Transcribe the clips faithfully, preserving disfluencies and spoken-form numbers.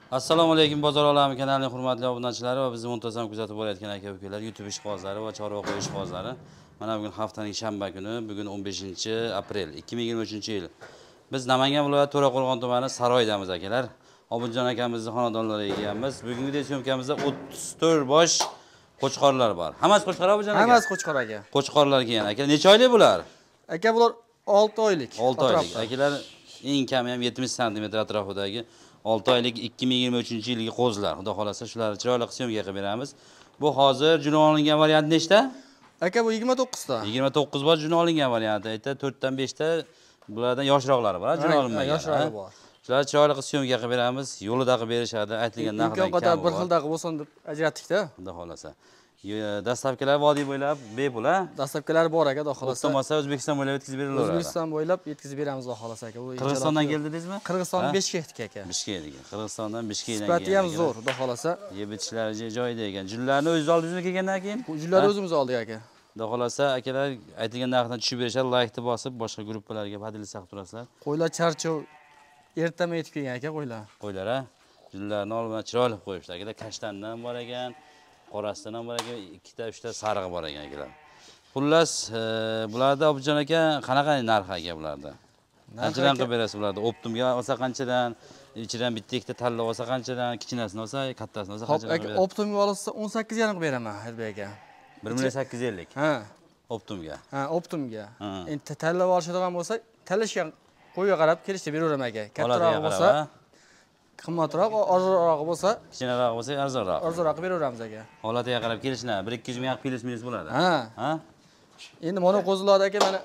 Assalomu alaykum bozor olami kanalining hurmatli obunachilari va bizni muntazam kuzatib borayotgan aka-ukalar, YouTube ishqibozlari va chorva qo'yish ishqibozlari. Mana bugun haftaning shanba kuni, bugun o'n beshinchi aprel ikki ming yigirma uchinchi yil. Biz Namangan viloyati To'raqo'rg'on tumani Saroydamiz akalar. Obidjon akamizni xonadonlariga kelganmiz. Bugungi syomkamizda o'ttiz to'rt bosh qo'chqorlar bor. Hammasi qo'chqor Obidjon aka? Hammasi qo'chqor aka. Qo'chqorlar kelgan aka. Necha oylik bular? Aka bular olti oylik. olti oylik. Akalar eng kami ham yetmish santimetr atrofidagi olti oylik ikki ming yigirma uchinchi yilgi qo'zlar. Xudo xolasa shularni chiroyli syomka qilib beramiz. Bu hozir jun olingan variant nechta? Aka bu yigirma to'qqiz ta. yigirma to'qqiz bosh jun olingan varianti. Aytda to'rtdan beshta bulardan yoshroqlari bor, jun olinmagan. Yoshroqlari bor. Shular chiroyli syomka qilib beramiz. Yo'lida qilib berishadi. Aytilgan narxdan kam. Imkon qadar bir xilda qilib bo'lsin deb ajratdik-da. Xudo xolasa. Dastavkalar vodiy bo'ylab bepul a? Dastavkalar bor aka, xudo xolasa. O'zbekiston O'zbekiston bo'ylab yetkazib berilaveradi. O'zbekiston bo'ylab yetkazib beramiz, xudo xolasa aka. Qirg'izistondan keldingizmi? Qirg'iziston Bishkek aka. Bishkek. Qirg'izistondan Bishkekdan kelgan. Sifati ham zo'r, xudo xolasa. Yeb itishlari joyida ekan. Jullarni o'zingiz oldingizmi kelgandan keyin? Jullarni o'zimiz oldik aka. Xudo xolasa akalar aytilgan narxdan tushib berishadi, like-ni bosib boshqa gruppalarga padilsa qilib turasizlar. Qo'ylar charchov ertami yetib kelgan aka qo'ylar. Qo'ylar a? Jullarni olib chiroyli qo'yishdi akalar. Kashtandan bor ekan. Qorasidan ham bor ekan, ikkita uchta sarig'i bor ekan akalar. Xullas, bularda Obidjon aka qanaqa narx aka bularda? Qanchadan qilib berasiz bularda? Optimga olsa qanchadan, ichidan bitta ikkita tanlab olsa qanchadan, kichkinasini olsa, kattasini olsa qanchadan qilib berasiz? Optimga olsa o'n sakkiz yarim qilib beraman, Herbek aka. bir million sakkiz yuz ellik. Ha. Optimga. Ha, Optimga. Endi tanlab olishadigan bo'lsa, tanlashgan qo'yga qarab kelishda beraveraman aka. Kattaroq bo'lsa, qimmatroq, ozroq bo'lsa, kichkinaroq bo'lsa, arzonroq. Arzonroq beraveraamiz aka. Holatiga qarab kelishlar, bir ikki yuz ming plus minus bo'ladi. Ha. Ha? Endi mana qo'zilarda aka mana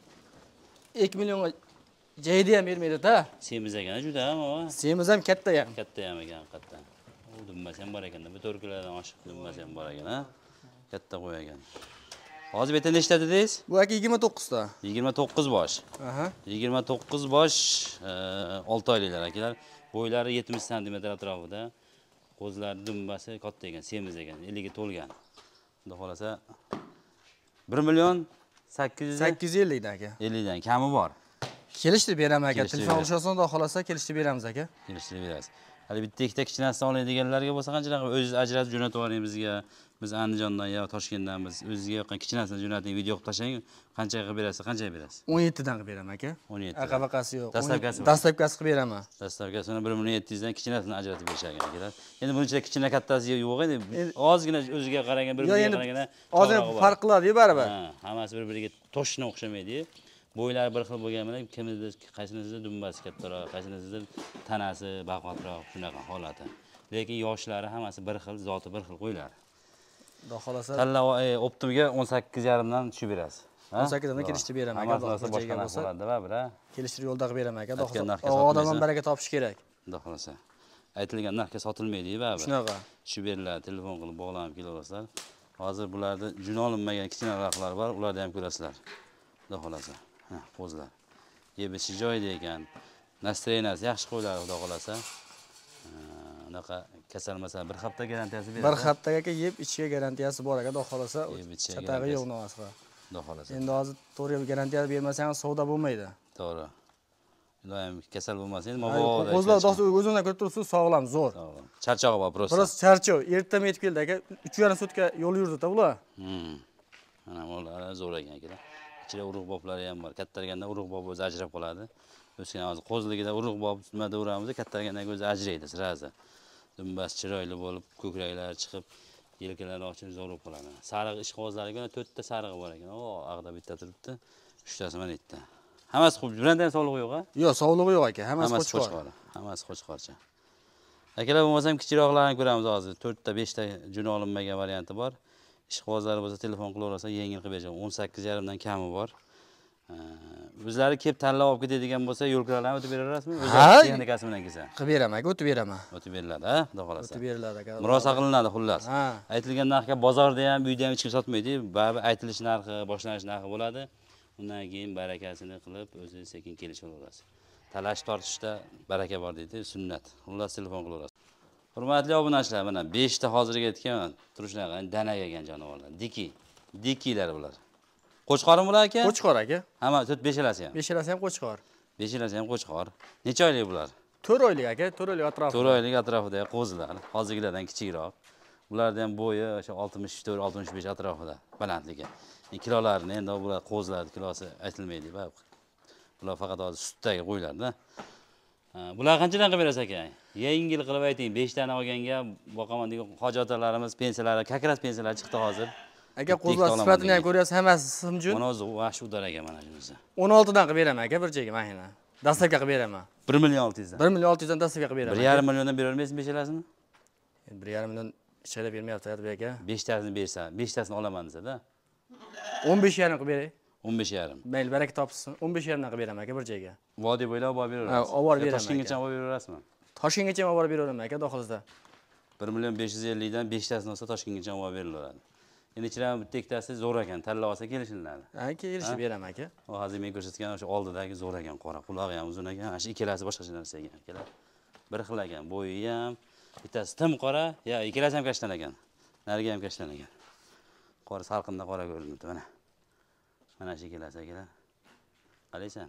ikki millionga joyda ham bermaydi-da. Semiz ekan, juda ham o. Semiz ham katta ham. Katta ham ekan, katta. U dumbasi ham bor ekan-da, bu to'rt kilodan oshiq dumbasi ham bor ekan, ha? Katta qo'y ekan. Hozir beta nechta dedingiz? Bu aka yigirma to'qqiz ta. yigirma to'qqiz bosh. Aha. yigirma to'qqiz bosh olti oyliklar akalar. Bo'ylari yetmish santimetr atrofida. Qo'zlari dumbasi katta ekan, semiz ekan, ellikga to'lgan. Xudo xolasa bir million sakkiz yuz sakkiz yuz ellik dan aka. ellik dan kami bor. Kelishtirib beraman aka. Telefon olishasiz, xudo xolasa kelishtirib beramiz aka. Kelishtirib berasiz. Hali bitta ikkita kichkinasini oladiganlarga bo'lsa qanchadan o'zingiz ajratib jo'natib yuboring bizga. Biz Andijondan yo Toshkentdanmiz. O'zingizga yoqqan kichkinasini jo'nating, video qilib tashlang. Qanchaga qilib berasiz? Qanchaga berasiz? o'n yetti dan qilib beraman aka. o'n yetti. Aqabaqasi yo'q. Dastavkasi. Dastavkasi qilib beraman. Dastavkasini bir million yetti yuz dan kichkinasini ajratib berishgan akalar. Endi buning ichida kichkina kattasi yo'q edi. Ozgina o'ziga qaragan, bir-biriga qaraganda ozgina farq qiladi-yu baribir. Ha, hammasi bir-biriga toshna o'xshamaydi. Bo'ylari bir xil bo'lgani bilan kimizda qaysinisida dumbasi kattaroq, qaysinisida tanasi baqatroq, shunaqa holati. Lekin yoshlari hammasi bir xil, zoti bir xil qo'ylar. Xudo xolasa Tanlov Optimga o'n sakkiz yarim dan tushib berasiz. o'n sakkiz dan kelishtirib beraman aka. Hammasi boshqa narsa bo'ladi-da, bira. Kelishtirib yo'lda qilib beraman aka. Odam ham baraka topish kerak. Xudo xolasa. Aytilgan narxga sotilmaydi-ku, baribir. Shunaqa. Tushib beriladi, telefon qilib bog'lanib kelaverasizlar. Hozir bularda jun olinmagan kichkinaroqlar bor, ularni ham ko'rasizlar. Xudo xolasa. Ha, qo'zlar. Yeb ichish joyida ekan. Настроенияsi yaxshi qo'ylar, xudo xolasa. Unaqa kasal masalan bir hafta garantiyasi beradi. Bir haftaga yeb ichishga garantiyasi bor aka, xudo xolasa. Chatag'i yo'q nomasiga. Xudo xolasa. Endi hozir to'g'ri garantiya bermasangiz savdo bo'lmaydi. To'g'ri. Doim kasal bo'lmasa, endi mabodo. Qo'zlar o'zingizdan ko'rib turibsiz, sog'lom, zo'r. Sog'lom. Charchog'i bor, prosta. Prosta charchov. Ertaga yetib keldi aka. uch yarim sutka yo'l yurdi-da ular. Hmm. Mana ular zo'r ekan akalar. Ichida urug' boblari ham bor. Kattarganda urug' bob o'zi ajrab qoladi. O'sgan hozir qo'zligida urug' bob nimada uramiz, kattargandan o'zi ajraydi sirazi. Dumbas chiroyli bo'lib, ko'kraklari chiqib, yelkalari ochib zo'r bo'lib qoladi. Sariq ishqibozlariga to'rtta sarig'i bor ekan. O, ag'da bitta turibdi. uchtasi mana bitta. Hammasi xo'p, biranda ham sog'lig'i yo'q-a? Yo'q, sog'lig'i yo'q aka. Hammasi qo'chqor. Hammasi qo'chqorcha. Akalar bo'lmasa ham kichikroqlarni ko'ramiz hozir. to'rtta beshta jun olinmagan varianti bor. Ishqibozlar bo'lsa telefon qilaversa, yengil qilib beraman. o'n sakkiz yarim dan kami bor. O'zlari kelib tanlab olib ketadigan bo'lsa, yo'lkalarni o'tib beraverasizmi? O'zlari texnikasi bilan kelsa. Qilib beraman aka, o'tib beraman. O'tib beriladi, ha? Xudo xolasa. O'tib beriladi aka. Murosa qilinadi xullas. Aytilgan narxga bozorda ham, uyda ham hech kim sotmaydi. Baribir aytilish narxi, boshlanish narxi bo'ladi. Undan keyin barakasini qilib, o'zi sekin kelishaverasiz. Talash tortishda baraka bor deydi, sunnat. Xullas telefon qilaverasiz. Hurmatli obunachilar, mana besh ta hozirga aytgan turishlarga danaga kelgan jonivorlar. Diki. Dikilar bular. Qo'chqormi bular aka? Qo'chqor aka. Hamma to'rt beshalasi ham. Beshalasi ham qo'chqor. Beshalasi ham qo'chqor. Necha oylik bular? to'rt oylik aka, to'rt oylik atrofida. to'rt oylik atrofidagi qo'zilar, hozirgilardan kichikroq. Bularning ham bo'yi o'sha oltmish to'rt oltmish besh atrofida balandligi. Kilolarini endi bular qo'zilar kilosi aytilmaydi, bak. Bular faqat hozir sutdagi qo'ylarda. Bular qanchadan qilib berasiz aka? Yengil qilib ayting, besh tani olganga boqaman degan hojotalarimiz, pensiyalari, kakras pensiyalar chiqdi hozir. Aka qo'zlar sifatini ham ko'ryapsiz, hammasi simjun. Mana o'zi vash udar aka mana shunisi. o'n olti dan qilib beraman aka bir joyga mashina. Dastlabki qilib beraman. bir million olti yuz dan. bir million olti yuz dan dastlabki qilib beraman. bir yarim milliondan bera olmaysizmi beshalasini? bir yarim million ichida bermayapti aka. besh tasini bersa, besh tasini olaman desa-da. o'n besh yarim qilib beray. o'n besh yarim. Mayli, baraka topsin. o'n besh yarim dan qilib beraman aka bir joyga. Vodiy bo'ylab olib beraverasiz. Ha, olib borib beraman. Toshkentgacha olib beraverasizmi? Toshkentgacha olib borib beraman aka, doxilizda. bir million besh yuz ellik dan besh tasini olsa Toshkentgacha olib berilaveradi. Endi ichidan bitta ikkitasi zo'r ekan, tanlab olsa kelishiladi. Ha, kelishib beraman aka. Hozir men ko'rsatgan o'sha oldidagi zo'r ekan, qora qulog'i ham uzun ekan. Shu ikkalasi boshqacha narsa ekan, akalar. Bir xil ekan, bo'yi ham, bittasi tim qora, ya ikkalasi ham kashtan ekan. Nariga ham kashtan ekan. Qora salqinda qora ko'rinibdi mana. Mana shu ikkalasi akalar. Qaraysan.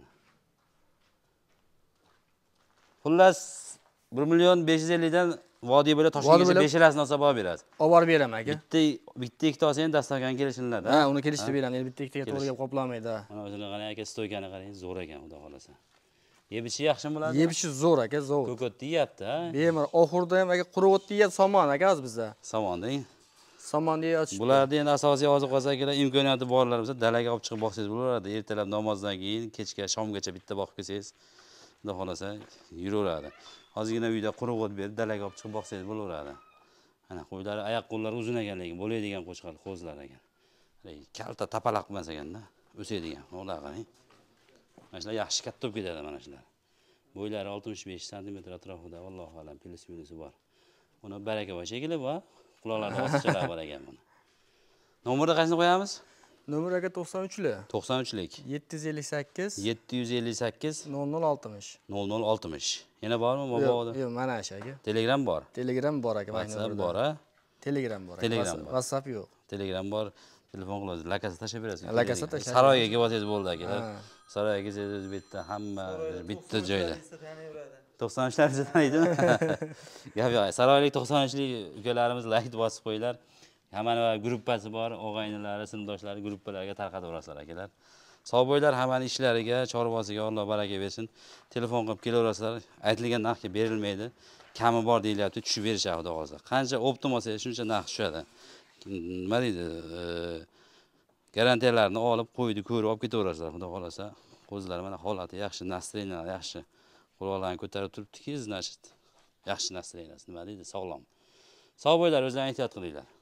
Xullas bir million besh yuz ellik dan vodiy bo'ylab Toshkentgacha beshalasini olsa borib berasiz. Olib borib beraman aka. Bitta bitta ikkita olsa ham dastlabdan kelishiladi. Ha, uni kelishib beraman. Endi bitta ikkitaga to'g'ri gap qoplanmaydi. Mana o'zini qarang aka, stoykani qarang, zo'r ekan, xudo xolasa. Yebishi yaxshi bo'ladi. Yebishi zo'r aka, zo'r. Ko'kotni yeyapti, ha? Bemalol oxirida ham aka quruq o'tni yeyapti, somon aka hozir bizda. Somonding. Somonni yeyotishdi. Bularni endi asosiy oziq olsalar, imkoniyati borlar bo'lsa, dalaga olib chiqib boqsangiz bo'laveradi. Ertalab namozdan keyin kechga shomgacha bitta boqib kelsangiz, xudo xolasa yuraveradi. Hozirgina uyda quruq o't berib, dalaga olib chiqib boqsangiz bo'laveradi. Mana qo'ylar oyoq qo'llari uzun ekan, lekin bo'ladigan qo'chqar qo'zlar ekan. Kalta tapalaq emas ekanda, o'sadigan. Ular qarang. Mana shular yaxshi katta bo'lib ketadi mana shular. Bo'ylari oltmish besh santimetr atrofida, vallohu alam, pilis-pilis bor. Uni baraka bor shekilli bor. Quloqlarda ostichalar bor ekan buni. Nomerni qaysini qo'yamiz? Nomer aka to'qson uchlik. to'qson uchlik. yetti yuz ellik sakkiz. yetti yuz ellik sakkiz. nol nol oltmish. nol nol oltmish. Yana bormi mobodo? Yo'q, mana shu aka. Telegram bor. Telegram bor aka, mana WhatsApp bor, ha? Telegram bor. Telegram bor. WhatsApp yo'q. Telegram bor. Telefon qilasiz, lakasa tashlab berasiz. Lakasa tashlab. Saroyga kelsangiz bo'ldi akalar. Saroyga kelsangiz bitta hamma bitta joyda. to'qson uchlarni taniydimi? Gap yo'q. Saroylik to'qson uchlik ukalarimiz like bosib qo'yinglar. Hammani gruppasi bor, og'aynilari, sinfdoshlari gruppalarga tarqatib borasizlar akalar. Sog' bo'linglar, hammaning ishlariga, chorvasiga Alloh baraka bersin. Telefon qilib kelaverasizlar. Aytilgan narxga berilmaydi. Kami bor deyilyapti, tushib berishadi xudo xolasa. Qancha optim olsangiz, shuncha narx tushadi. Nima deydi? Garantiyalarni olib, qo'ydi, ko'rib olib ketaverasizlar xudo xolasa. Qo'zlar mana holati yaxshi, nastroyeniyalar yaxshi. Quloqlarni ko'tarib turibdiki, значит, yaxshi nastroyeniya, nima deydi? Sog'lom. Sog' bo'linglar, o'zlaringiz ehtiyot qilinglar.